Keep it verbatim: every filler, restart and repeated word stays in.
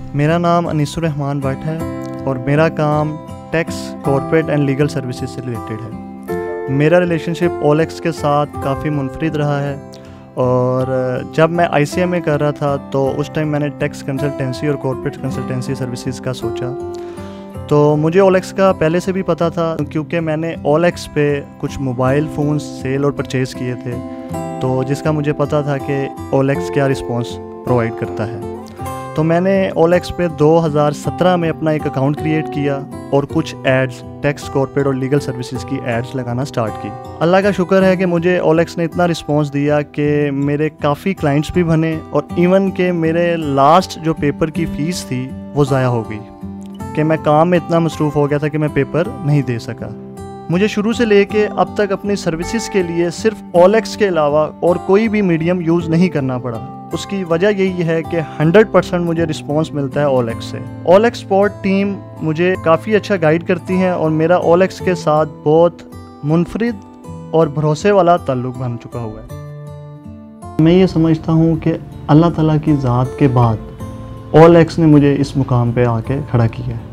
मेरा नाम अनीसुर रहमान भट्ट है और मेरा काम tax, corporate and legal services से रिलेटेड है। मेरा रिलेशनशिप ओलेक्स के साथ काफ़ी मुनफरिद रहा है और जब मैं आई सी एम ए कर रहा था तो उस टाइम मैंने टैक्स कंसल्टेंसी और कॉर्पोरेट कंसल्टेंसी सर्विसेज का सोचा। तो मुझे ओलेक्स का पहले से भी पता था क्योंकि मैंने ओलेक्स पे कुछ मोबाइल फ़ोन सेल और परचेज़ किए थे, तो जिसका मुझे पता था कि ओलेक्स क्या रिस्पॉन्स प्रोवाइड करता है। तो मैंने ओलेक्स पे दो हज़ार सत्रह में अपना एक अकाउंट क्रिएट किया और कुछ एड्स, टैक्स, कॉर्पोरेट और लीगल सर्विसेज की एड्स लगाना स्टार्ट की। अल्लाह का शुक्र है कि मुझे ओलेक्स ने इतना रिस्पांस दिया कि मेरे काफ़ी क्लाइंट्स भी बने और इवन के मेरे लास्ट जो पेपर की फ़ीस थी वो ज़ाया हो गई कि मैं काम में इतना मसरूफ़ हो गया था कि मैं पेपर नहीं दे सका। मुझे शुरू से लेके अब तक अपनी सर्विसेज के लिए सिर्फ ओलेक्स के अलावा और कोई भी मीडियम यूज़ नहीं करना पड़ा। उसकी वजह यही है कि हंड्रेड परसेंट मुझे रिस्पांस मिलता है ओलेक्स से। ओलेक्स सपोर्ट टीम मुझे काफ़ी अच्छा गाइड करती है और मेरा ओलेक्स के साथ बहुत मुनफरिद और भरोसे वाला ताल्लुक़ बन चुका हुआ है। मैं ये समझता हूँ कि अल्लाह ताला की ज़ात के बाद ओलेक्स ने मुझे इस मुकाम पे आके खड़ा किया है।